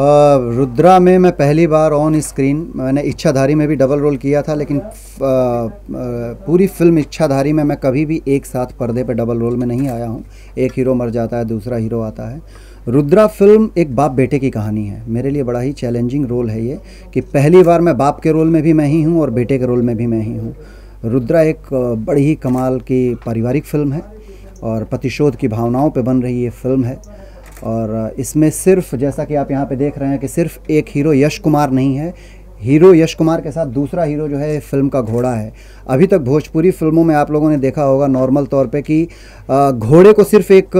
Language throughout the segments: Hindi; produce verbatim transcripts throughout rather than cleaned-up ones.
रुद्रा में मैं पहली बार ऑन स्क्रीन, मैंने इच्छाधारी में भी डबल रोल किया था, लेकिन आ, आ, पूरी फिल्म इच्छाधारी में मैं कभी भी एक साथ पर्दे पे डबल रोल में नहीं आया हूँ। एक हीरो मर जाता है, दूसरा हीरो आता है। रुद्रा फिल्म एक बाप बेटे की कहानी है। मेरे लिए बड़ा ही चैलेंजिंग रोल है ये, कि पहली बार मैं बाप के रोल में भी मैं ही हूँ और बेटे के रोल में भी मैं ही हूँ। रुद्रा एक बड़ी ही कमाल की पारिवारिक फिल्म है और प्रतिशोध की भावनाओं पे बन रही ये फिल्म है। और इसमें सिर्फ, जैसा कि आप यहाँ पे देख रहे हैं, कि सिर्फ एक हीरो यश कुमार नहीं है, हीरो यश कुमार के साथ दूसरा हीरो जो है फिल्म का घोड़ा है। अभी तक भोजपुरी फिल्मों में आप लोगों ने देखा होगा नॉर्मल तौर पे कि घोड़े को सिर्फ एक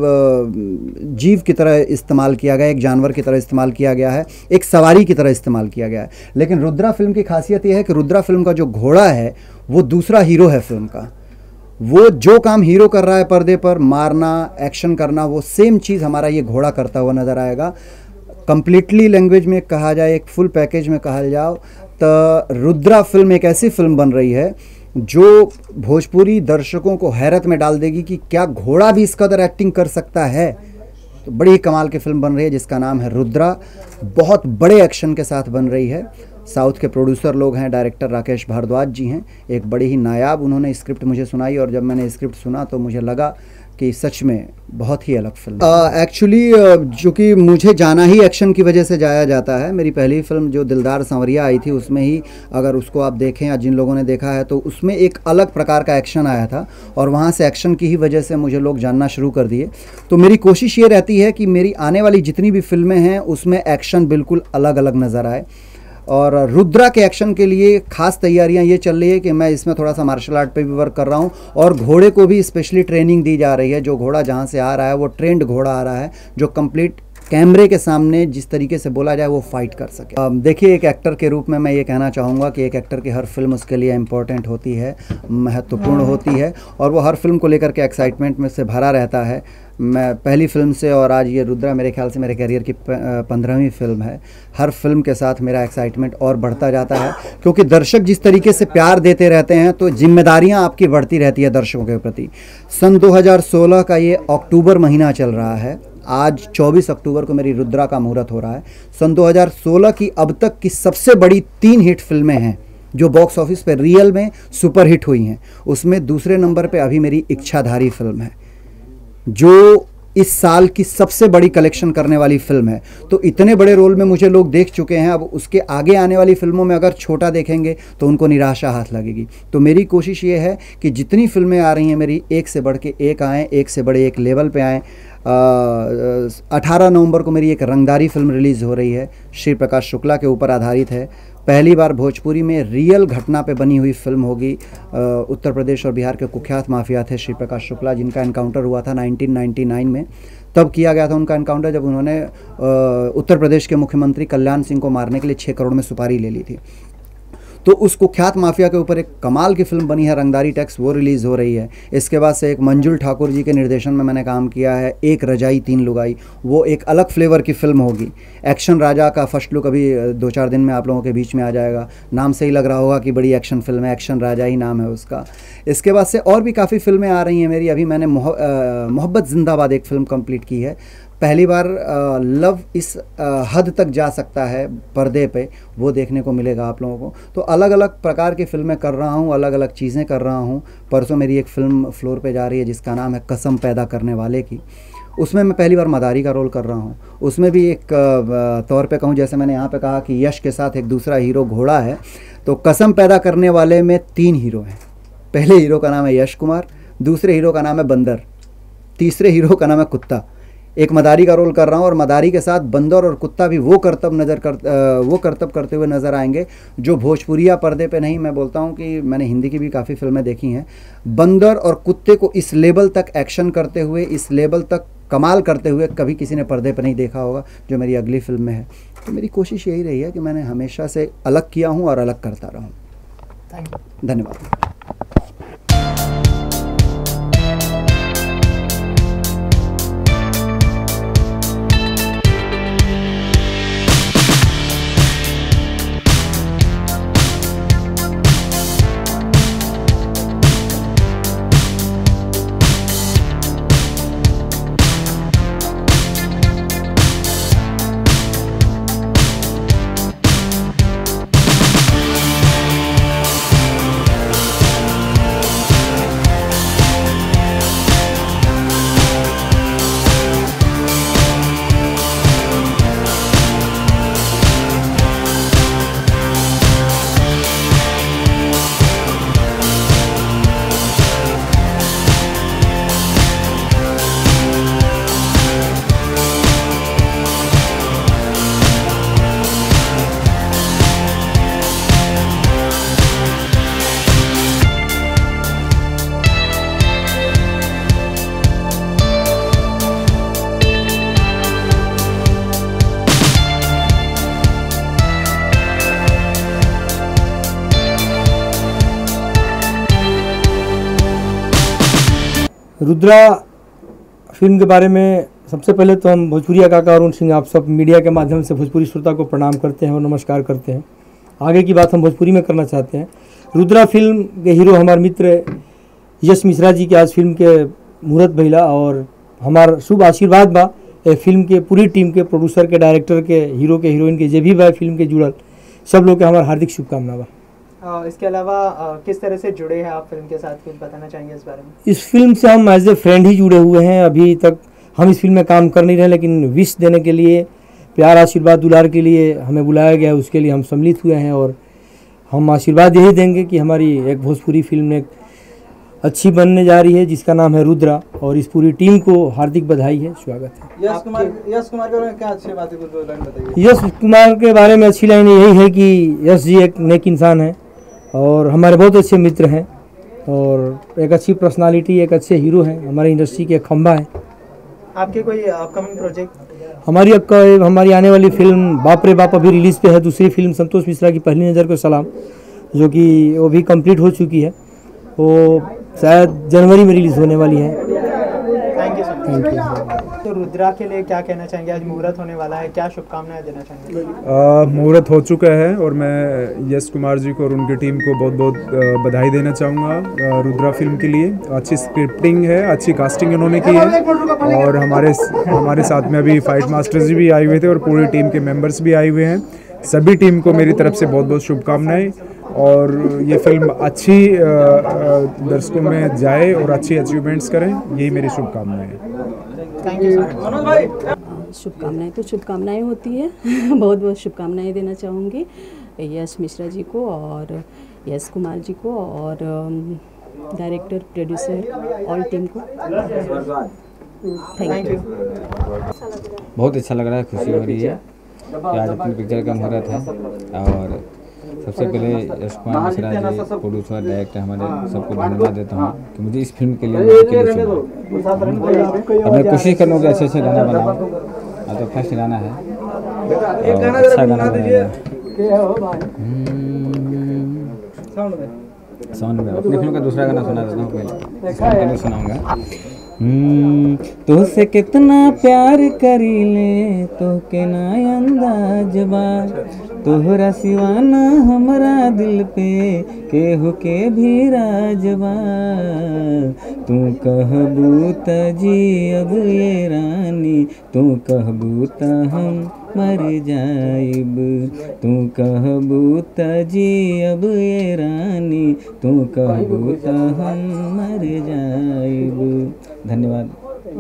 जीव की तरह इस्तेमाल किया गया, एक जानवर की तरह इस्तेमाल किया गया है, एक सवारी की तरह इस्तेमाल किया गया है। लेकिन रुद्रा फिल्म की खासियत यह है कि रुद्रा फिल्म का जो घोड़ा है वो दूसरा हीरो है फिल्म का। वो जो काम हीरो कर रहा है पर्दे पर, मारना, एक्शन करना, वो सेम चीज़ हमारा ये घोड़ा करता हुआ नज़र आएगा। कंप्लीटली लैंग्वेज में कहा जाए, एक फुल पैकेज में कहा जाओ तो रुद्रा फिल्म एक ऐसी फिल्म बन रही है जो भोजपुरी दर्शकों को हैरत में डाल देगी कि क्या घोड़ा भी इस कदर एक्टिंग कर सकता है। तो बड़ी ही कमाल की फिल्म बन रही है जिसका नाम है रुद्रा। बहुत बड़े एक्शन के साथ बन रही है। साउथ के प्रोड्यूसर लोग हैं, डायरेक्टर राकेश भारद्वाज जी हैं। एक बड़ी ही नायाब उन्होंने स्क्रिप्ट मुझे सुनाई और जब मैंने स्क्रिप्ट सुना तो मुझे लगा कि सच में बहुत ही अलग फिल्म। एक्चुअली चूँकि मुझे जाना ही एक्शन की वजह से जाया जाता है। मेरी पहली फिल्म जो दिलदार सांवरिया आई थी उसमें ही, अगर उसको आप देखें या जिन लोगों ने देखा है, तो उसमें एक अलग प्रकार का एक्शन आया था और वहाँ से एक्शन की ही वजह से मुझे लोग जानना शुरू कर दिए। तो मेरी कोशिश ये रहती है कि मेरी आने वाली जितनी भी फिल्में हैं उसमें एक्शन बिल्कुल अलग अलग नज़र आए। और रुद्रा के एक्शन के लिए खास तैयारियां ये चल रही है कि मैं इसमें थोड़ा सा मार्शल आर्ट पे भी वर्क कर रहा हूं और घोड़े को भी स्पेशली ट्रेनिंग दी जा रही है। जो घोड़ा जहां से आ रहा है वो ट्रेंड घोड़ा आ रहा है जो कंप्लीट कैमरे के सामने जिस तरीके से बोला जाए वो फाइट कर सके। देखिए, एक एक्टर के रूप में मैं ये कहना चाहूँगा कि एक एक्टर की हर फिल्म उसके लिए इम्पोर्टेंट होती है, महत्वपूर्ण होती है और वो हर फिल्म को लेकर के एक्साइटमेंट में से भरा रहता है। मैं पहली फिल्म से और आज ये रुद्रा मेरे ख्याल से मेरे करियर की पंद्रहवीं फिल्म है। हर फिल्म के साथ मेरा एक्साइटमेंट और बढ़ता जाता है, क्योंकि दर्शक जिस तरीके से प्यार देते रहते हैं तो जिम्मेदारियां आपकी बढ़ती रहती है दर्शकों के प्रति। सन दो हज़ार सोलह का ये अक्टूबर महीना चल रहा है। आज चौबीस अक्टूबर को मेरी रुद्रा का मुहूर्त हो रहा है। सन दो हज़ार सोलह की अब तक की सबसे बड़ी तीन हिट फिल्में हैं जो बॉक्स ऑफिस पे रियल में सुपर हिट हुई हैं। उसमें दूसरे नंबर पे अभी मेरी इच्छाधारी फिल्म है जो इस साल की सबसे बड़ी कलेक्शन करने वाली फिल्म है। तो इतने बड़े रोल में मुझे लोग देख चुके हैं, अब उसके आगे आने वाली फिल्मों में अगर छोटा देखेंगे तो उनको निराशा हाथ लगेगी। तो मेरी कोशिश ये है कि जितनी फिल्में आ रही हैं मेरी, एक से बढ़ के एक आएँ, एक से बड़े एक लेवल पे आएँ। अठारह नवंबर को मेरी एक रंगदारी फिल्म रिलीज़ हो रही है, श्री प्रकाश शुक्ला के ऊपर आधारित है। पहली बार भोजपुरी में रियल घटना पे बनी हुई फिल्म होगी। उत्तर प्रदेश और बिहार के कुख्यात माफिया थे श्री प्रकाश शुक्ला, जिनका एनकाउंटर हुआ था नाइनटीन नाइंटी नाइन में। तब किया गया था उनका एनकाउंटर जब उन्होंने उत्तर प्रदेश के मुख्यमंत्री कल्याण सिंह को मारने के लिए छः करोड़ में सुपारी ले ली थी। तो उस कुख्यात माफिया के ऊपर एक कमाल की फिल्म बनी है रंगदारी टैक्स, वो रिलीज़ हो रही है। इसके बाद से एक मंजुल ठाकुर जी के निर्देशन में मैंने काम किया है, एक रजाई तीन लुगाई, वो एक अलग फ्लेवर की फिल्म होगी। एक्शन राजा का फर्स्ट लुक अभी दो चार दिन में आप लोगों के बीच में आ जाएगा। नाम से ही लग रहा होगा कि बड़ी एक्शन फिल्म है, एक्शन राजा ही नाम है उसका। इसके बाद से और भी काफ़ी फिल्में आ रही हैं मेरी। अभी मैंने मोहब्बत जिंदाबाद एक फ़िल्म कंप्लीट की है। पहली बार आ, लव इस आ, हद तक जा सकता है पर्दे पे, वो देखने को मिलेगा आप लोगों को। तो अलग अलग प्रकार की फ़िल्में कर रहा हूँ, अलग अलग चीज़ें कर रहा हूँ। परसों मेरी एक फ़िल्म फ्लोर पे जा रही है जिसका नाम है कसम पैदा करने वाले की। उसमें मैं पहली बार मदारी का रोल कर रहा हूँ। उसमें भी एक तौर पे कहूँ, जैसे मैंने यहाँ पे कहा कि यश के साथ एक दूसरा हीरो घोड़ा है, तो कसम पैदा करने वाले में तीन हीरो हैं। पहले हीरो का नाम है यश कुमार, दूसरे हीरो का नाम है बंदर, तीसरे हीरो का नाम है कुत्ता। एक मदारी का रोल कर रहा हूँ और मदारी के साथ बंदर और कुत्ता भी वो करतब नज़र कर वो करतब करते हुए नज़र आएंगे जो भोजपुरिया पर्दे पे नहीं। मैं बोलता हूँ कि मैंने हिंदी की भी काफ़ी फिल्में देखी हैं। बंदर और कुत्ते को इस लेवल तक एक्शन करते हुए, इस लेवल तक कमाल करते हुए कभी किसी ने पर्दे पे नहीं देखा होगा, जो मेरी अगली फिल्म में है। तो मेरी कोशिश यही रही है कि मैंने हमेशा से अलग किया हूँ और अलग करता रहूँ। धन्यवाद। रुद्रा फिल्म के बारे में सबसे पहले तो हम भोजपुरिया काका अरुण सिंह आप सब मीडिया के माध्यम से भोजपुरी श्रोता को प्रणाम करते हैं और नमस्कार करते हैं। आगे की बात हम भोजपुरी में करना चाहते हैं। रुद्रा फिल्म के हीरो हमारे मित्र यश मिश्रा जी के आज फिल्म के मुहूर्त भइला और हमार शुभ आशीर्वाद बा ए फिल्म के पूरी टीम के, प्रोड्यूसर के, डायरेक्टर के, हीरो के, हीरोइन के, जे भी बा फिल्म के जुड़ल सब लोग के हमार हार्दिक शुभकामना बा। इसके अलावा किस तरह से जुड़े हैं आप फिल्म के साथ, कुछ बताना चाहेंगे इस बारे में? इस फिल्म से हम एज ए फ्रेंड ही जुड़े हुए हैं। अभी तक हम इस फिल्म में काम कर नहीं रहे, लेकिन विश देने के लिए, प्यार आशीर्वाद दुलार के लिए हमें बुलाया गया, उसके लिए हम सम्मिलित हुए हैं और हम आशीर्वाद यही देंगे कि हमारी एक भोजपुरी फिल्म एक अच्छी बनने जा रही है जिसका नाम है रुद्रा, और इस पूरी टीम को हार्दिक बधाई है, स्वागत है। यश कुमार यश कुमार के बारे में क्या अच्छी बातें कुछ बताइए? यश कुमार के बारे में अच्छी लाइन यही है कि यश जी एक नेक इंसान है और हमारे बहुत अच्छे मित्र हैं और एक अच्छी पर्सनालिटी, एक अच्छे हीरो हैं, हमारी इंडस्ट्री के खंभा है। आपके कोई अपकमिंग प्रोजेक्ट? हमारी अब हमारी आने वाली फिल्म बाप रे बाप अभी रिलीज़ पे है। दूसरी फिल्म संतोष मिश्रा की पहली नज़र को सलाम, जो कि वो भी कंप्लीट हो चुकी है, वो शायद जनवरी में रिलीज़ होने वाली है। Thank you sir. Thank you. तो रुद्रा के लिए क्या कहना चाहेंगे? आज मुहूर्त होने वाला है, क्या शुभकामनाएं देना चाहेंगे? मुहूर्त हो चुका है और मैं यश कुमार जी को और उनकी टीम को बहुत बहुत बधाई देना चाहूँगा रुद्रा फिल्म के लिए। अच्छी स्क्रिप्टिंग है, अच्छी कास्टिंग उन्होंने की है और हमारे हमारे साथ में अभी फाइट मास्टर्स जी भी आए हुए थे और पूरी टीम के मेंबर्स भी आए हुए हैं। सभी टीम को मेरी तरफ से बहुत बहुत शुभकामनाएं और ये फिल्म अच्छी दर्शकों में जाए और अच्छी अचीवमेंट्स करें, यही मेरी शुभकामनाएं हैं। Thank you sir. शुभकामनाएं तो शुभकामनाएं होती है बहुत बहुत शुभकामनाएं देना चाहूँगी यश मिश्रा जी को और यश कुमार जी को और डायरेक्टर, प्रोड्यूसर, ऑल टीम को थैंक यू। बहुत अच्छा लग रहा है, खुशी हो रही है कि आज अपनी पिक्चर का मुहूर्त है और सबसे पहले यश कुमार मिश्रा जी, प्रोड्यूसर, डायरेक्टर, हमारे सबको धन्यवाद देता हूँ कि मुझे इस फिल्म के लिए अब मैं कोशिश करूँगा कि अच्छे अच्छे गाना बनाऊँ। अब तो फर्स्ट गाना है और अच्छा गाना बनाया साउंड में। अपनी फिल्म का दूसरा गाना सुना देता हूँ, पहले सुनाऊँगा। तुझसे कितना प्यार करी ले तो के ना अंदाज बा, तोहरा सिवाना हमरा दिल पे केहू के भी राजबा, तू कहबू त जी अब ये रानी, तू कहबू त हम मर जाइब, तू कहबू त जी अब ये रानी, तू कहबू त हम मर जाइब। धन्यवाद।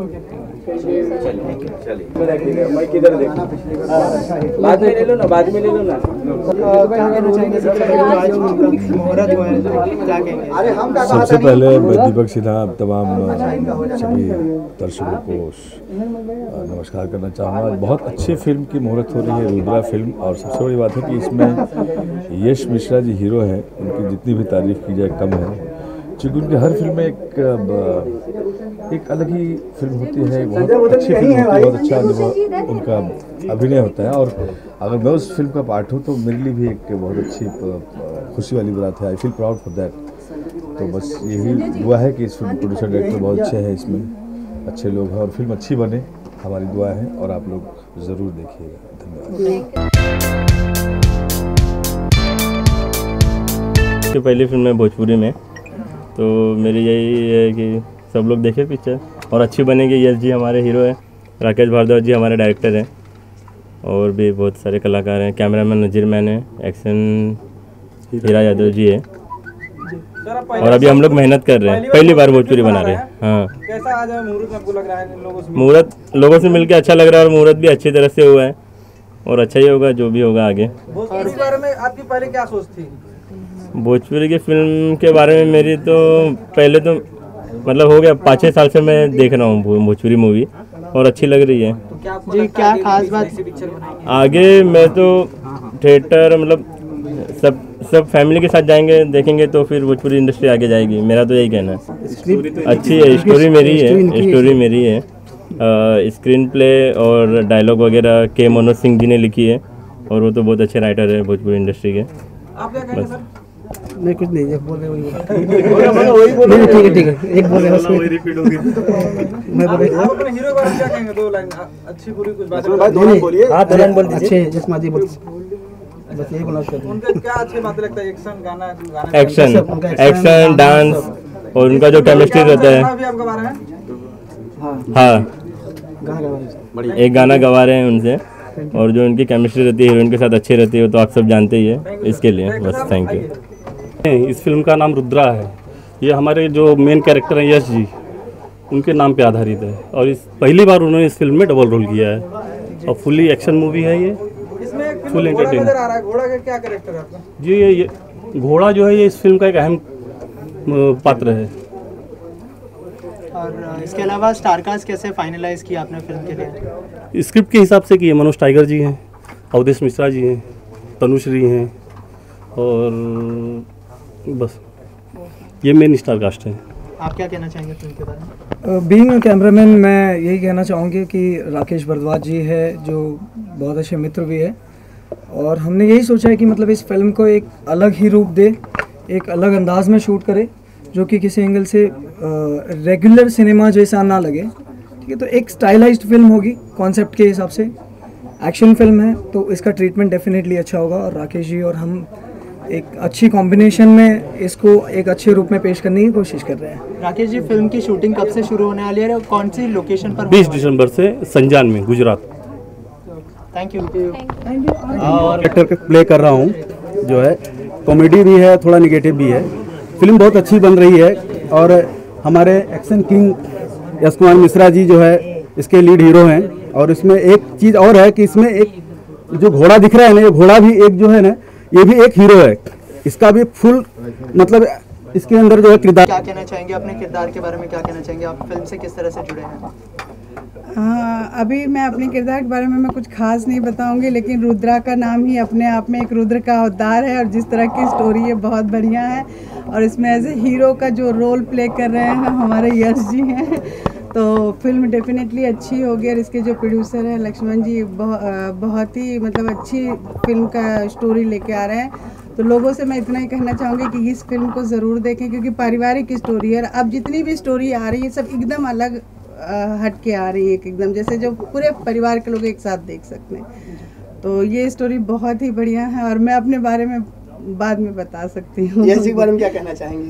बाद में ले लो ना, बाद में ले लो ना। क्या कहना चाहेंगे सबसे पहले? आज मुहूर्त हुआ है, क्या कहेंगे? सबसे पहले मैं दीपक सिन्हा तमाम सभी दर्शकों को नमस्कार करना चाहूँगा। बहुत अच्छी फिल्म की मुहूर्त हो रही है, रुद्रा फिल्म, और सबसे बड़ी बात है कि इसमें यश मिश्रा जी हीरो हैं। उनकी जितनी भी तारीफ की जाए कम है, क्योंकि उनके हर फिल्म में एक एक अलग ही फिल्म होती है, बहुत अच्छी फिल्म होती है, बहुत अच्छा उनका अभिनय होता है। और अगर मैं उस फिल्म का पार्ट हूँ तो मेरे लिए भी एक बहुत अच्छी खुशी वाली बात है। I feel proud for that. तो बस यही दुआ है कि इस फिल्म प्रोड्यूसर डायरेक्टर बहुत अच्छे हैं, इसमें अच्छे लोग हैं और फिल्म अच्छी बने, हमारी दुआ है और आप लोग ज़रूर देखिएगा। धन्यवाद। तो पहली फिल्म है भोजपुरी में, तो मेरी यही है कि सब लोग देखें पिक्चर और अच्छी बनेगी। यश जी हमारे हीरो हैं, राकेश भारद्वाज जी हमारे डायरेक्टर हैं और भी बहुत सारे कलाकार हैं। कैमरामैन नजीर मैन है, एक्शन हीरा यादव जी है और अभी हम लोग मेहनत कर रहे हैं, पहली बार भोजपुरी बना रहे हैं। हाँ, कैसा आज मुहूर्त आपको लग रहा है? लोगों से मुहूर्त लोगों से मिलकर अच्छा लग रहा है और मुहूर्त भी अच्छी तरह से हुआ है और अच्छा ही होगा जो भी होगा आगे। इस बारे में आपकी पहले क्या सोच थी? भोजपुरी की फिल्म के बारे में मेरी तो पहले तो मतलब हो गया पाँच छः साल से मैं देख रहा हूँ भोजपुरी मूवी और अच्छी लग रही है। तो क्या जी क्या खास बात पिक्चर बनाएंगे आगे? मैं तो थिएटर मतलब सब सब फैमिली के साथ जाएंगे, देखेंगे तो फिर भोजपुरी इंडस्ट्री आगे जाएगी। मेरा तो यही कहना है। अच्छी है, स्टोरी मेरी है, स्टोरी मेरी है। स्क्रीन प्ले और डायलॉग वगैरह के मनोज सिंह जी ने लिखी है और वो तो बहुत अच्छे राइटर है भोजपुरी इंडस्ट्री के। आप क्या कहेंगे सर? नहीं कुछ नहीं है, बोल रहे वही बोल नहीं ठीक है ठीक है एक बोल रहे हैं वही रिपीट होगी। मैं बोल रहा हूं अपने हीरो के बारे में क्या कहेंगे? दो लाइन अच्छी बुरी कुछ बात भाई दो लाइन बोलिए। हां दो लाइन बोल दीजिए। अच्छे जसमा जी बोल बस यही बोलना चाहते हैं। उनका क्या अच्छी बात लगता है? एक्शन गाना गाना एक्शन एक्शन डांस और उनका जो केमिस्ट्री रहता है। अभी आपका बारे में हां हाँ गाना गा रहे हैं, एक गाना गवा रहे हैं उनसे, और जो उनकी केमिस्ट्री रहती है हीरोइन के साथ अच्छी रहती है तो आप सब जानते ही है। इसके लिए बस थैंक यू। इस फिल्म का नाम रुद्रा है। ये हमारे जो मेन कैरेक्टर हैं यश जी, उनके नाम पे आधारित है और इस पहली बार उन्होंने इस फिल्म में डबल रोल किया है और फुल्ली एक्शन मूवी है ये। इसमें फुल एंटरटेन नजर आ रहा है। घोड़ा का क्या कैरेक्टर है आपका? जी ये, ये घोड़ा जो है ये इस फिल्म का एक अहम अ, पात्र है। और इसके अलावा स्टारकास्ट कैसे फाइनलाइज किया आपने फिल्म के लिए? स्क्रिप्ट के हिसाब से किए। मनोज टाइगर जी हैं, अवधेश मिश्रा जी हैं, तनुश्री हैं और बस ये मेन स्टार कास्ट है। आप क्या कहना चाहेंगे फिल्म के बारे में? बीइंग अ कैमरामैन मैं यही कहना चाहूँगी कि राकेश भारद्वाज जी है जो बहुत अच्छे मित्र भी है, और हमने यही सोचा है कि मतलब इस फिल्म को एक अलग ही रूप दे, एक अलग अंदाज में शूट करे जो कि किसी एंगल से रेगुलर सिनेमा जैसा ना लगे। ठीक है, तो एक स्टाइलाइज्ड फिल्म होगी कॉन्सेप्ट के हिसाब से। एक्शन फिल्म है तो इसका ट्रीटमेंट डेफिनेटली अच्छा होगा, और राकेश जी और हम एक अच्छी कॉम्बिनेशन में इसको एक अच्छे रूप में पेश करने की कोशिश कर रहे हैं। राकेश जी फिल्म की शूटिंग कब से शुरू होने वाली है और कौन सी लोकेशन पर? बीस दिसंबर से संजान में, गुजरात। Thank you. कैरेक्टर का प्ले कर रहा हूँ, जो है कॉमेडी भी है, थोड़ा निगेटिव भी है। फिल्म बहुत अच्छी बन रही है और हमारे एक्शन किंग यश कुमार मिश्रा जी जो है इसके लीड हीरो हैं। और इसमें एक चीज़ और है कि इसमें एक जो घोड़ा दिख रहा है ना, ये घोड़ा भी एक जो है ना, ये भी एक हीरो है। इसका भी फुल मतलब इसके अंदर जो है किरदार। क्या कहना चाहेंगे अपने किरदार के बारे में? क्या कहना चाहेंगे आप फिल्म से किस तरह से जुड़े हैं? हाँ, अभी मैं अपने किरदार के बारे में मैं कुछ खास नहीं बताऊंगी, लेकिन रुद्रा का नाम ही अपने आप में एक रुद्र का अवतार है और जिस तरह की स्टोरी है बहुत बढ़िया है। और इसमें एज ए हीरो का जो रोल प्ले कर रहे हैं हमारे यश जी हैं, तो फिल्म डेफिनेटली अच्छी होगी। और इसके जो प्रोड्यूसर हैं लक्ष्मण जी बहुत बहुत ही मतलब अच्छी फिल्म का स्टोरी लेके आ रहे हैं। तो लोगों से मैं इतना ही कहना चाहूँगी कि इस फिल्म को ज़रूर देखें, क्योंकि पारिवारिक स्टोरी है। अब जितनी भी स्टोरी आ रही है सब एकदम अलग हट के आ रही है, एकदम जैसे जो पूरे परिवार के लोग एक साथ देख सकते हैं। तो ये स्टोरी बहुत ही बढ़िया है और मैं अपने बारे में बाद में बता सकती हूँ। यश जी के बारे में क्या कहना चाहेंगे?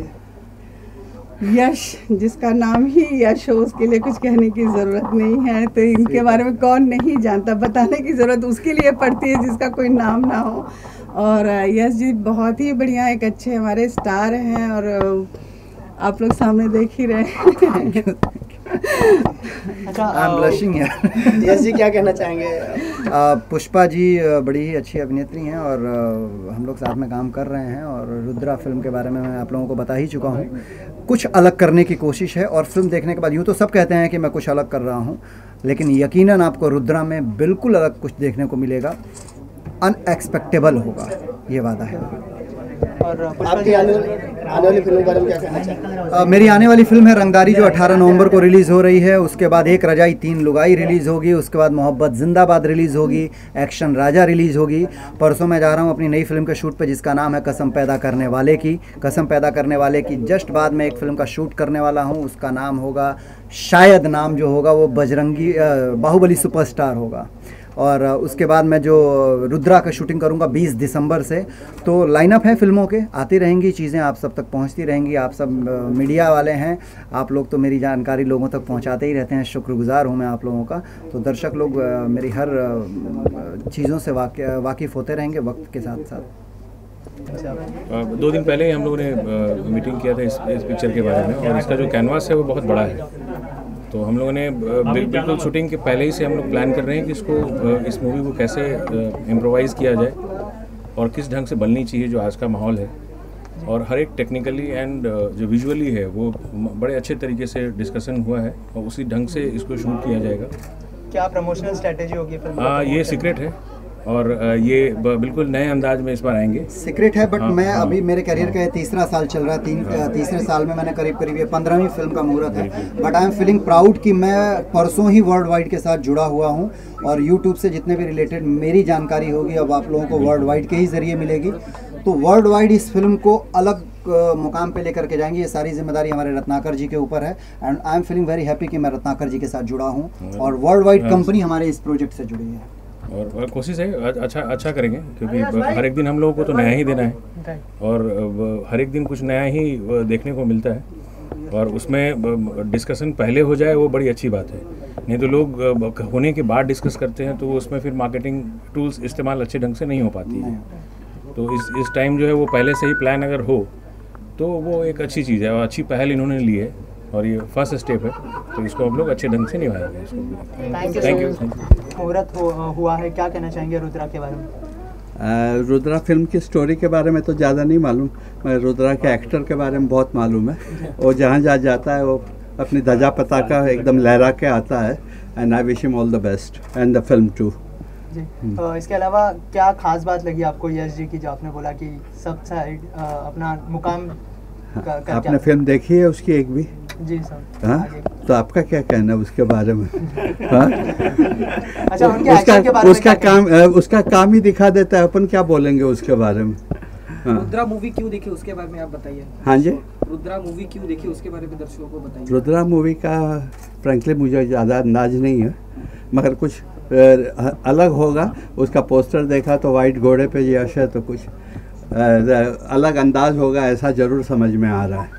यश, जिसका नाम ही यश हो, उसके लिए कुछ कहने की ज़रूरत नहीं है। तो इनके बारे में कौन नहीं जानता, बताने की ज़रूरत उसके लिए पड़ती है जिसका कोई नाम ना हो। और यश जी बहुत ही बढ़िया एक अच्छे हमारे स्टार हैं और आप लोग सामने देख ही रहे हैं। आई एम ब्लशिंग यार। यश जी क्या कहना चाहेंगे? पुष्पा जी बड़ी ही अच्छी अभिनेत्री हैं और हम लोग साथ में काम कर रहे हैं। और रुद्रा फिल्म के बारे में मैं आप लोगों को बता ही चुका हूँ। कुछ अलग करने की कोशिश है और फिल्म देखने के बाद यूँ तो सब कहते हैं कि मैं कुछ अलग कर रहा हूँ, लेकिन यकीनन आपको रुद्रा में बिल्कुल अलग कुछ देखने को मिलेगा। अनएक्सपेक्टेबल होगा, ये वादा है। और आपकी आने आने वाली फिल्म के बारे में क्या कहना चाहेंगे? मेरी आने वाली फिल्म है रंगदारी, जो अठारह नवंबर को रिलीज़ हो रही है। उसके बाद एक रजाई तीन लुगाई रिलीज़ होगी। उसके बाद मोहब्बत जिंदाबाद रिलीज़ होगी। एक्शन राजा रिलीज़ होगी। परसों मैं जा रहा हूँ अपनी नई फिल्म के शूट पे, जिसका नाम है कसम पैदा करने वाले की। कसम पैदा करने वाले की जस्ट बाद में एक फिल्म का शूट करने वाला हूँ। उसका नाम होगा, शायद नाम जो होगा वो बजरंगी बाहुबली सुपरस्टार होगा। और उसके बाद मैं जो रुद्रा का शूटिंग करूंगा बीस दिसंबर से। तो लाइनअप है फिल्मों के, आती रहेंगी चीज़ें, आप सब तक पहुंचती रहेंगी। आप सब मीडिया वाले हैं, आप लोग तो मेरी जानकारी लोगों तक पहुंचाते ही रहते हैं, शुक्रगुजार हूं मैं आप लोगों का। तो दर्शक लोग मेरी हर चीज़ों से वाकि वाकिफ़ होते रहेंगे वक्त के साथ साथ। दो दिन पहले ही हम लोगों ने मीटिंग किया था इस, इस पिक्चर के बारे में, और इसका जो कैनवास है वो बहुत बड़ा है। तो हम लोगों ने बिल्कुल शूटिंग के पहले ही से हम लोग प्लान कर रहे हैं कि इसको इस मूवी को कैसे इम्प्रोवाइज़ किया जाए और किस ढंग से बननी चाहिए जो आज का माहौल है। और हर एक टेक्निकली एंड जो विजुअली है वो बड़े अच्छे तरीके से डिस्कशन हुआ है और उसी ढंग से इसको शूट किया जाएगा। क्या प्रमोशनल स्ट्रेटेजी होगी फिल्म? हाँ, ये सीक्रेट है और ये बिल्कुल नए अंदाज में इस बार आएंगे। सीक्रेट है, बट हाँ, मैं हाँ, अभी मेरे करियर का तीसरा साल चल रहा है। तीन तीसरे साल में मैंने करीब करीब ये पंद्रहवीं फिल्म का मुहूर्त है। But I am feeling proud कि मैं परसों ही वर्ल्ड वाइड के साथ जुड़ा हुआ हूँ और यूट्यूब से जितने भी रिलेटेड मेरी जानकारी होगी अब आप लोगों को वर्ल्ड वाइड के ही ज़रिए मिलेगी। तो वर्ल्ड वाइड इस फिल्म को अलग uh, मुकाम पे लेकर के जाएंगे। ये सारी जिम्मेदारी हमारे रत्नाकर जी के ऊपर है and I am feeling very happy कि मैं रत्नाकर जी के साथ जुड़ा हूँ और वर्ल्ड वाइड कंपनी हमारे इस प्रोजेक्ट से जुड़ी है। और, और कोशिश है अच्छा अच्छा करेंगे, क्योंकि हर एक दिन हम लोगों को तो नया ही देना है और हर एक दिन कुछ नया ही देखने को मिलता है और उसमें डिस्कशन पहले हो जाए वो बड़ी अच्छी बात है। नहीं तो लोग होने के बाद डिस्कस करते हैं तो उसमें फिर मार्केटिंग टूल्स इस्तेमाल अच्छे ढंग से नहीं हो पाती है। तो इस इस टाइम जो है वो पहले से ही प्लान अगर हो तो वो एक अच्छी चीज़ है और अच्छी पहल इन्होंने ली है और ये फर्स्ट स्टेप है, तो इसको हम लोग अच्छे ढंग से निभाएंगे इसको। Thank you. मुहूर्त हुआ है, क्या कहना चाहेंगे रुद्रा के बारे में? आ, रुद्रा फिल्म की स्टोरी के बारे में तो ज़्यादा नहीं मालूम, मगर रुद्रा के एक्टर के बारे में बहुत मालूम है। वो जहाँ जहाँ जाता है वो अपनी ध्वजा पताका एकदम लहरा के आता है and I wish him all the best and the film too. जी तो इसके अलावा क्या खास बात लगी आपको यश जी की, जो आपने बोला कि सब साइड अपना मुकाम हाँ, आपने फिल्म देखी है उसकी एक भी? जी सर। हाँ तो आपका क्या कहना है उसके बारे में? हाँ अच्छा, उनके उसका, के बारे उसका काम उसका काम ही दिखा देता है, अपन क्या बोलेंगे उसके बारे में? हाँ। रुद्रा मूवी क्यों देखी उसके बारे में आप बताइए। हाँ जी, रुद्रा मूवी क्यों देखी उसके बारे में दर्शकों को बताइए। रुद्रा मूवी का फ्रेंकली मुझे ज़्यादा अंदाज नहीं है, मगर कुछ अलग होगा। उसका पोस्टर देखा तो वाइट घोड़े पे यश है, तो कुछ अलग अंदाज होगा ऐसा जरूर समझ में आ रहा है।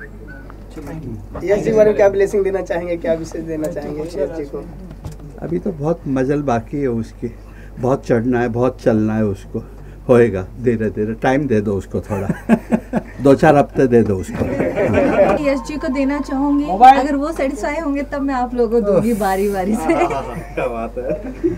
यश जी बारे में क्या ब्लेसिंग देना चाहेंगे, क्या विशेष देना चाहेंगे यश जी को? अभी तो बहुत मजल बाकी है उसकी, बहुत चढ़ना है, बहुत चलना है उसको, होएगा धीरे धीरे। टाइम दे दो उसको थोड़ा दो चार हफ्ते दे दो उसको। यश जी को देना चाहूंगी, अगर वो सेटिस्फाई होंगे तब मैं आप लोगों को दूंगी बारी बारी से। क्या बात है।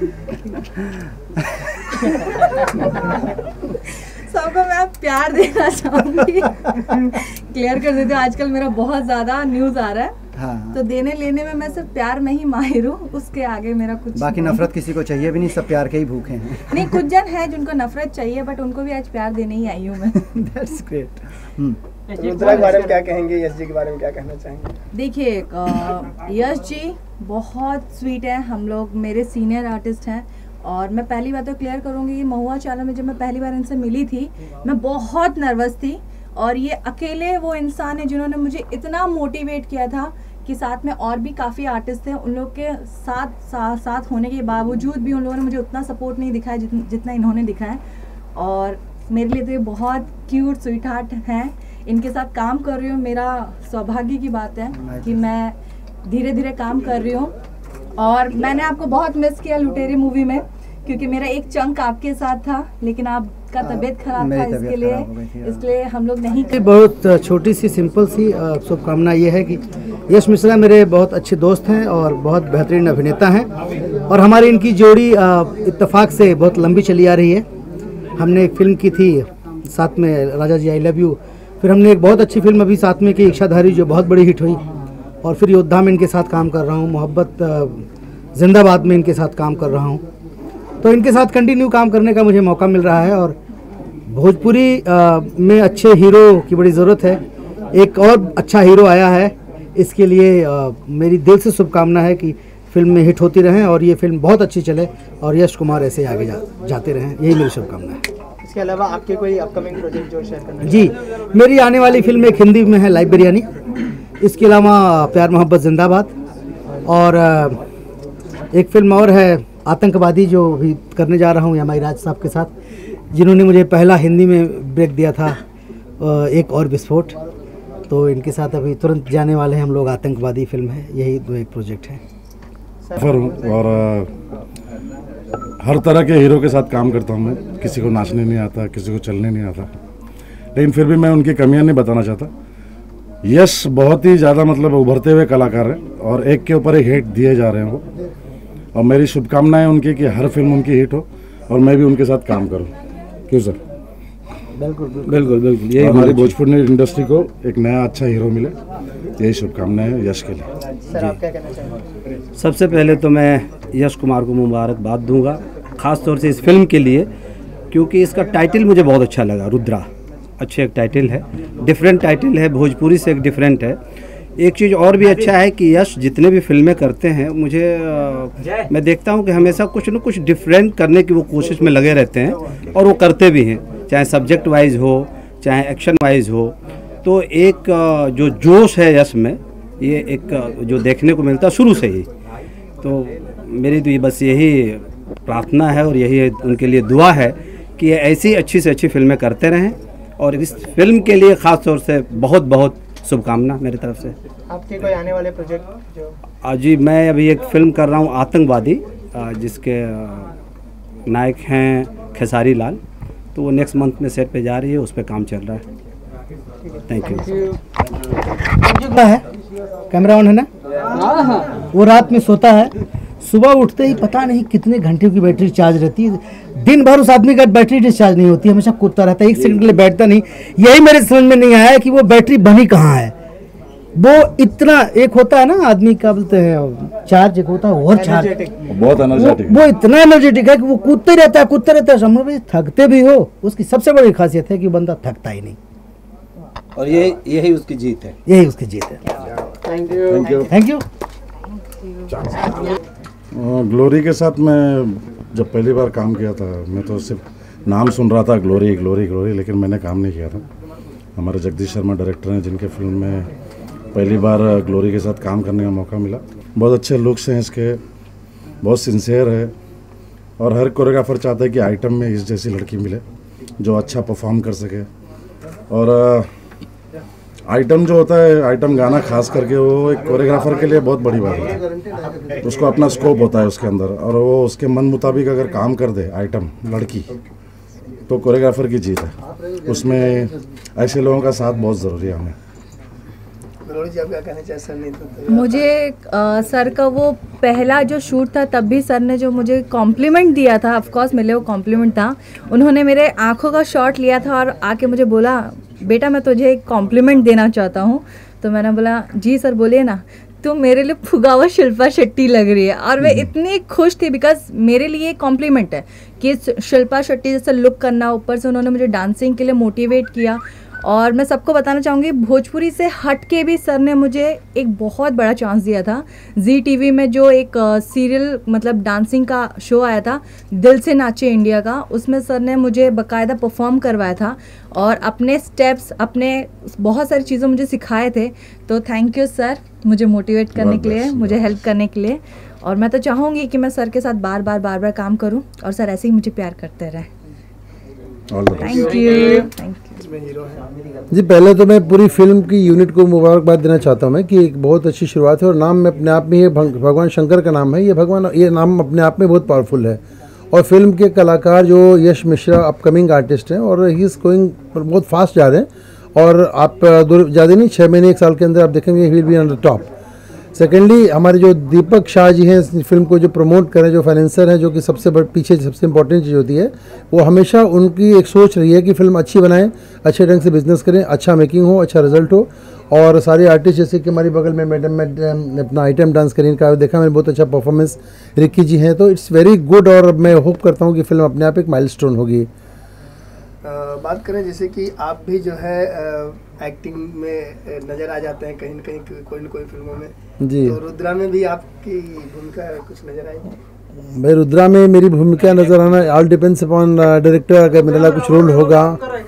सबको मैं प्यार देना चाहूंगी। क्लियर कर देती हूँ, आजकल मेरा बहुत ज्यादा न्यूज आ रहा है। हाँ। तो देने लेने में मैं सिर्फ प्यार में ही माहिर हूँ, उसके आगे मेरा कुछ बाकी नफरत किसी को चाहिए भी नहीं, सब प्यार के ही भूखे हैं। नहीं, कुछ जन है जिनको नफरत चाहिए, बट उनको भी आज प्यार देने ही आई हूँ मैं। That's great. रुद्रा के बारे में क्या कहेंगे, यश जी के बारे में क्या कहना चाहेंगे? देखिए यश जी बहुत स्वीट है, हम लोग मेरे सीनियर आर्टिस्ट हैं और मैं पहली बात तो क्लियर करूँगी कि महुआ चाला में जब मैं पहली बार इनसे मिली थी मैं बहुत नर्वस थी और ये अकेले वो इंसान है जिन्होंने मुझे इतना मोटिवेट किया था कि साथ में और भी काफ़ी आर्टिस्ट थे, उन लोग के साथ साथ साथ होने के बावजूद भी उन लोगों ने मुझे उतना सपोर्ट नहीं दिखाया जित, जितना इन्होंने दिखाया। और मेरे लिए तो ये बहुत क्यूट स्वीट हार्ट हैं, इनके साथ काम कर रही हूँ, मेरा सौभाग्य की बात है कि मैं धीरे धीरे काम कर रही हूँ। और मैंने आपको बहुत मिस किया लुटेरी मूवी में, क्योंकि मेरा एक चंक आपके साथ था, लेकिन आपका तबीयत खराब था, इसके लिए इसलिए हम लोग नहीं कर... बहुत छोटी सी सिंपल सी शुभकामना ये है कि यश मिश्रा मेरे बहुत अच्छे दोस्त हैं और बहुत बेहतरीन अभिनेता हैं और हमारी इनकी जोड़ी इत्तेफाक से बहुत लंबी चली आ रही है। हमने एक फिल्म की थी साथ में राजा जी आई लव यू, फिर हमने एक बहुत अच्छी फिल्म अभी साथ में की इच्छाधारी जो बहुत बड़ी हिट हुई, और फिर योद्धा में इनके साथ काम कर रहा हूँ, मोहब्बत जिंदाबाद में इनके साथ काम कर रहा हूँ। तो इनके साथ कंटिन्यू काम करने का मुझे मौका मिल रहा है और भोजपुरी आ, में अच्छे हीरो की बड़ी ज़रूरत है। एक और अच्छा हीरो आया है, इसके लिए आ, मेरी दिल से शुभकामना है कि फिल्म में हिट होती रहें और ये फिल्म बहुत अच्छी चले और यश कुमार ऐसे आगे जा, जाते रहें, यही मेरी शुभकामना है। इसके अलावा आपके कोई अपकमिंग प्रोजेक्ट जो शेयर करना? जी, मेरी आने वाली फिल्म एक हिंदी में है लाइव बिरयानी, इसके अलावा प्यार मोहब्बत जिंदाबाद, और एक फिल्म और है आतंकवादी जो भी करने जा रहा हूँ एम आई राज साहब के साथ, जिन्होंने मुझे पहला हिंदी में ब्रेक दिया था एक और विस्फोट, तो इनके साथ अभी तुरंत जाने वाले हैं हम लोग। आतंकवादी फिल्म है, यही दो एक प्रोजेक्ट है। और हर तरह के हीरो के साथ काम करता हूँ मैं, किसी को नाचने नहीं आता, किसी को चलने नहीं आता, लेकिन फिर भी मैं उनकी कमियां नहीं बताना चाहता। यश बहुत ही ज़्यादा मतलब उभरते हुए कलाकार है और एक के ऊपर एक हिट दिए जा रहे हैं वो, और मेरी शुभकामनाएं उनकी कि हर फिल्म उनकी हिट हो और मैं भी उनके साथ काम करूं। क्यों सर? बिल्कुल बिल्कुल बिल्कुल यही हमारी भोजपुरी इंडस्ट्री को एक नया अच्छा हीरो मिले, यही शुभकामनाएं है यश के लिए। सर आप क्या कहना चाहेंगे? सबसे पहले तो मैं यश कुमार को मुबारकबाद दूंगा, ख़ास तौर से इस फिल्म के लिए, क्योंकि इसका टाइटल मुझे बहुत अच्छा लगा। रुद्रा अच्छे एक टाइटल है, डिफरेंट टाइटल है, भोजपुरी से एक डिफरेंट है। एक चीज़ और भी अच्छा है कि यश जितने भी फिल्में करते हैं, मुझे आ, मैं देखता हूं कि हमेशा कुछ न कुछ डिफरेंट करने की वो कोशिश में लगे रहते हैं और वो करते भी हैं। चाहे सब्जेक्ट वाइज हो चाहे एक्शन वाइज हो, तो एक अ, जो जोश है यश में, ये एक अ, जो देखने को मिलता है शुरू से ही। तो मेरी तो ये बस यही प्रार्थना है और यही उनके लिए दुआ है कि ये ऐसी अच्छी से अच्छी फिल्में करते रहें, और इस फिल्म के लिए ख़ास तौर से बहुत बहुत शुभकामना मेरी तरफ से। आपके कोई आने वाले प्रोजेक्ट जो आज जी मैं अभी एक फ़िल्म कर रहा हूँ आतंकवादी, अ, जिसके अ, नायक हैं खेसारी लाल, तो वो नेक्स्ट मंथ में सेट पे जा रही है, उस पर काम चल रहा है। Thank you. कितना है कैमरा ऑन है ना? वो रात में सोता है, सुबह उठते ही पता नहीं कितने घंटे की बैटरी चार्ज रहती है। दिन भर उस आदमी का बैटरी डिस्चार्ज नहीं होती, हमेशा कूदता रहता है, एक सेकंड के लिए बैठता नहीं। यही मेरे समझ में नहीं आया कि वो बैटरी बनी कहाँ है। वो इतना, एक होता है ना आदमी का बोलते हैं चार्ज, एक होता है और चार्ज, बहुत एनर्जेटिक, वो, वो इतना एनर्जेटिक है कि वो कूदते रहता है कूदते रहता है। समझ में थकते भी हो, उसकी सबसे बड़ी खासियत है कि बंदा थकता ही नहीं, और ये यही उसकी जीत है, यही उसकी जीत है। Thank you thank you thank you. Glory के साथ मैं जब पहली बार काम किया था, मैं तो सिर्फ नाम सुन रहा था ग्लोरी ग्लोरी ग्लोरी, लेकिन मैंने काम नहीं किया था। हमारे जगदीश शर्मा डायरेक्टर हैं, जिनके फिल्म में पहली बार ग्लोरी के साथ काम करने का मौका मिला। बहुत अच्छे लुक्स हैं इसके, बहुत सिंसियर है, और हर कोरियोग्राफर चाहता है कि आइटम में इस जैसी लड़की मिले जो अच्छा परफॉर्म कर सके। और आइटम जो होता है, आइटम गाना खास करके, वो एक कोरियोग्राफर के लिए बहुत बड़ी बात होती है। उसको अपना स्कोप होता है उसके अंदर, और वो उसके मन मुताबिक अगर काम कर दे आइटम लड़की, तो कोरियोग्राफर की जीत है। उसमें ऐसे लोगों का साथ बहुत ज़रूरी है हमें। जी, आप क्या कहना चाहें? सर ने तो मुझे आ, सर का वो पहला जो शूट था, तब भी सर ने जो मुझे कॉम्प्लीमेंट दिया था, ऑफ कोर्स मेरे वो कॉम्प्लीमेंट था। उन्होंने मेरे आंखों का शॉट लिया था और आके मुझे बोला, बेटा मैं तुझे एक कॉम्प्लीमेंट देना चाहता हूँ। तो मैंने बोला जी सर बोलिए ना। तो मेरे लिए फुगावा शिल्पा शेट्टी लग रही है, और मैं इतनी खुश थी बिकॉज मेरे लिए कॉम्प्लीमेंट है कि शिल्पा शेट्टी जैसा लुक करना, ऊपर से उन्होंने मुझे डांसिंग के लिए मोटिवेट किया। और मैं सबको बताना चाहूँगी, भोजपुरी से हट के भी सर ने मुझे एक बहुत बड़ा चांस दिया था। जी टीवी में जो एक सीरियल मतलब डांसिंग का शो आया था, दिल से नाचे इंडिया का, उसमें सर ने मुझे बाकायदा परफॉर्म करवाया था और अपने स्टेप्स, अपने बहुत सारी चीज़ें मुझे सिखाए थे। तो थैंक यू सर, मुझे मोटिवेट करने के लिए, मुझे हेल्प करने के लिए। और मैं तो चाहूँगी कि मैं सर के साथ बार बार बार बार काम करूँ और सर ऐसे ही मुझे प्यार करते रहे। Thank you thank you. जी, पहले तो मैं पूरी फिल्म की यूनिट को मुबारकबाद देना चाहता हूँ मैं कि एक बहुत अच्छी शुरुआत है, और नाम में अपने आप में ये भगवान शंकर का नाम है। ये भगवान, ये नाम अपने आप में बहुत पावरफुल है। और फिल्म के कलाकार जो यश मिश्रा अपकमिंग आर्टिस्ट हैं, और ही इज़ गोइंग बहुत फास्ट जा रहे हैं, और आप ज़्यादा नहीं, छः महीने एक साल के अंदर आप देखेंगे he will be on the top. Secondly, हमारे जो दीपक शाह जी हैं, इस फिल्म को जो प्रमोट करें, जो फाइनेंसर हैं, जो कि सबसे बड़ पीछे सबसे इंपॉर्टेंट चीज़ होती है, वो हमेशा उनकी एक सोच रही है कि फिल्म अच्छी बनाएं, अच्छे ढंग से बिजनेस करें, अच्छा मेकिंग हो, अच्छा रिजल्ट हो। और सारे आर्टिस्ट, जैसे कि हमारे बगल में मैडम मैडम अपना आइटम डांस करीन का देखा मैंने, बहुत अच्छा परफॉर्मेंस रिक्की जी हैं, तो इट्स वेरी गुड। और मैं होप करता हूँ कि फिल्म अपने आप एक माइलस्टोन होगी। बात करें जैसे कि आप भी जो है एक्टिंग में नज़र आ जाते हैं कहीं न कहीं, कोई न कोई फिल्मों में जी, तो रुद्रा में भी आपकी भूमिका कुछ नज़र आई? भाई, रुद्रा में मेरी भूमिका नज़र आना ऑल डिपेंड्स अपॉन डायरेक्टर। अगर मेरे लिए कुछ रोल होगा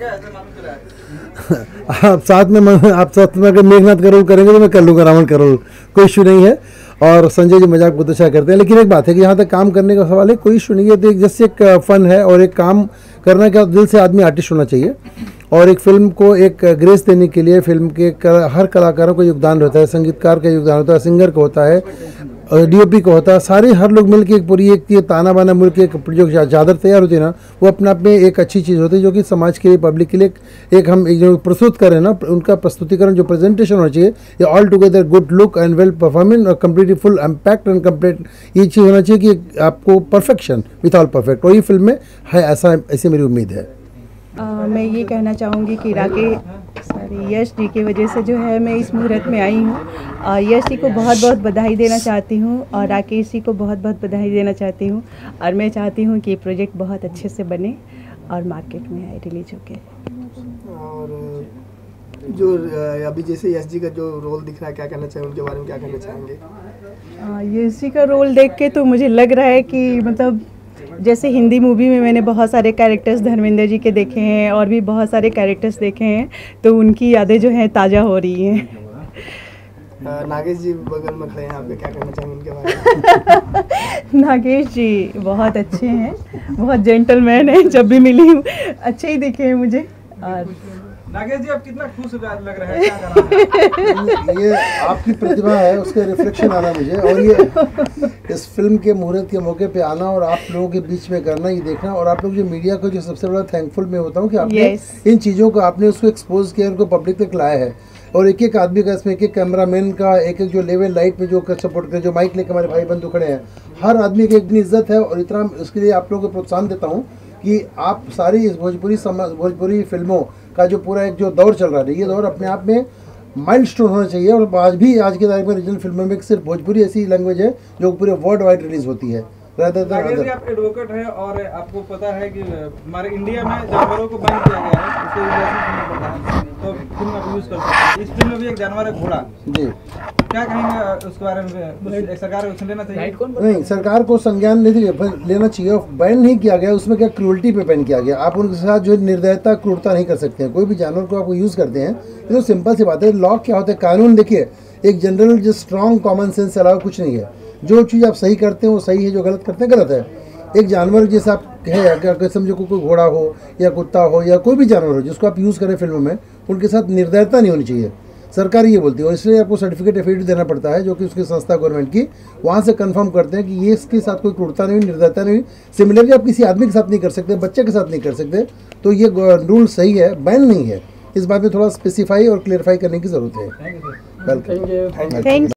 आप साथ में आप साथ में अगर मेघनाथ का रोल करेंगे तो मैं कर लूँगा रावण का रोल, कोई इशू नहीं है। और संजय जी मजाक बहुत अच्छा करते हैं, लेकिन एक बात है कि यहाँ तक काम करने का सवाल है, कोई इशू नहीं है। तो एक जैसे एक फ़न है, और एक काम करने का दिल से आदमी आर्टिस्ट होना चाहिए। और एक फिल्म को एक ग्रेस देने के लिए फिल्म के कर, हर कलाकारों का योगदान रहता है, संगीतकार का योगदान होता है, सिंगर का होता है, डीओपी का होता है, सारे हर लोग मिलकर एक पूरी एक ये ताना बाना मिल के जो चादर तैयार होती है ना, वो अपने आप में एक अच्छी चीज़ होती है, जो कि समाज के लिए, पब्लिक के लिए एक हम एक जो प्रस्तुत करें ना, उनका प्रस्तुतिकरण जो प्रेजेंटेशन होना चाहिए, ये all together good look and well performance और completely full impact and complete, ये चीज़ होना चाहिए कि आपको परफेक्शन विथ ऑल परफेक्ट, और ये फिल्म में है, ऐसा ऐसी मेरी उम्मीद है। आ, मैं ये कहना चाहूँगी कि राके सॉरी यश जी की वजह से जो है मैं इस मुहूर्त में आई हूँ। यश जी को बहुत बहुत बधाई देना चाहती हूँ, और राकेश जी को बहुत बहुत बधाई देना चाहती हूँ, और मैं चाहती हूँ कि ये प्रोजेक्ट बहुत अच्छे से बने और मार्केट में आए, रिलीज होके। और जो अभी जैसे यश जी का जो रोल दिख रहा है, क्या कहना चाहेंगे उनके बारे में, क्या कहना चाहेंगे? यश जी का रोल देख के तो मुझे लग रहा है कि मतलब जैसे हिंदी मूवी में मैंने बहुत सारे कैरेक्टर्स धर्मेंद्र जी के देखे हैं और भी बहुत सारे कैरेक्टर्स देखे हैं, तो उनकी यादें जो हैं ताज़ा हो रही हैं। नागेश जी बगल में खड़े हैं, आपके क्या कहना चाहेंगे उनके बारे में? नागेश जी बहुत अच्छे हैं, बहुत जेंटलमैन हैं, जब भी मिली हूँ अच्छे ही दिखे हैं मुझे। और नागेश जी आप कितना खुश लग रहे हैं, क्या कर रहे हैं? ये आपकी प्रतिभा है, उसका रिफ्लेक्शन आना मुझे, और ये इस फिल्म के मुहूर्त के मौके पे आना और आप लोगों के बीच में करना, ये देखना, और आप लोग जो मीडिया को जो सबसे बड़ा थैंकफुल मैं होता हूँ कि आपने yes. इन चीज़ों को आपने उसको एक्सपोज किया, उनको पब्लिक तक लाया है, और एक एक आदमी का इसमें एक एक कैमरामैन का, एक एक जो लेवल लाइट में जो सपोर्ट करे, जो माइक लेकर हमारे भाई बंधु खड़े हैं, हर आदमी की इतनी इज्जत है, और इतना उसके लिए आप लोगों को प्रोत्साहन देता हूँ कि आप सारी इस भोजपुरी समाज भोजपुरी फिल्मों का जो पूरा एक जो दौर चल रहा है, ये दौर अपने आप में माइलस्टोन होना चाहिए। और आज भी आज के तारीख में रीजनल फिल्मों में सिर्फ भोजपुरी ऐसी लैंग्वेज है जो पूरे वर्ल्ड वाइड रिलीज होती है। नागेश जी आप एडवोकेट हैं और आपको पता है कि हमारे इंडिया में जानवरों को बैन किया गया है, उसको है, तो फिल्म आप यूज कर सकते हैं। इस फिल्म में भी एक जानवर है घोड़ा जी, क्या कहेंगे उसके बारे में? सरकार को लेना चाहिए? नहीं, सरकार को संज्ञान नहीं लेना चाहिए, बैन नहीं किया गया, उसमें क्या क्रूअल्टी पे बैन किया गया। आप उनके साथ जो निर्दयता क्रूरता नहीं कर सकते हैं, कोई भी जानवर को आप यूज़ करते हैं, ये तो सिंपल सी बात है। लॉ क्या होता है, कानून देखिए एक जनरल जो स्ट्रॉन्ग कॉमन सेंस से अलावा कुछ नहीं है। जो चीज़ आप सही करते हैं वो सही है, जो गलत करते हैं गलत है। एक जानवर जैसे आप कहे, अगर समझो कोई घोड़ा हो या कुत्ता हो या कोई भी जानवर हो जिसको आप यूज़ करें फिल्मों में, उनके साथ निर्दयता नहीं होनी चाहिए। सरकार ये बोलती है, और इसलिए आपको सर्टिफिकेट एफिडेविट देना पड़ता है, जो कि उसकी संस्था गवर्नमेंट की, वहाँ से कंफर्म करते हैं कि ये इसके साथ कोई क्रूरता नहीं हुई, निर्दयता नहीं हुई। सिमिलरली आप किसी आदमी के साथ नहीं कर सकते, बच्चे के साथ नहीं कर सकते, तो ये रूल सही है, बैन नहीं है। इस बात में थोड़ा स्पेसिफाई और क्लियरफाई करने की ज़रूरत है। वेलकम।